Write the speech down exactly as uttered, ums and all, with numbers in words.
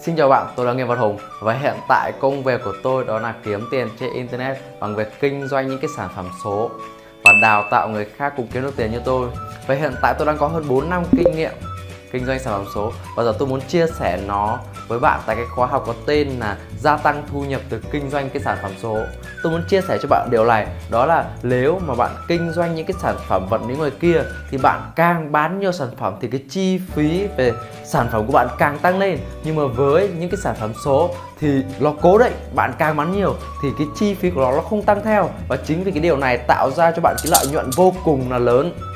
Xin chào bạn, tôi là Nghiêm Văn Hùng và hiện tại công việc của tôi đó là kiếm tiền trên Internet bằng việc kinh doanh những cái sản phẩm số và đào tạo người khác cùng kiếm được tiền như tôi. Và hiện tại tôi đang có hơn bốn năm kinh nghiệm kinh doanh sản phẩm số và giờ tôi muốn chia sẻ nó với bạn tại cái khóa học có tên là gia tăng thu nhập từ kinh doanh cái sản phẩm số. Tôi muốn chia sẻ cho bạn điều này, đó là nếu mà bạn kinh doanh những cái sản phẩm vật lý ngoài kia thì bạn càng bán nhiều sản phẩm thì cái chi phí về sản phẩm của bạn càng tăng lên, nhưng mà với những cái sản phẩm số thì nó cố định, bạn càng bán nhiều thì cái chi phí của nó nó không tăng theo, và chính vì cái điều này tạo ra cho bạn cái lợi nhuận vô cùng là lớn.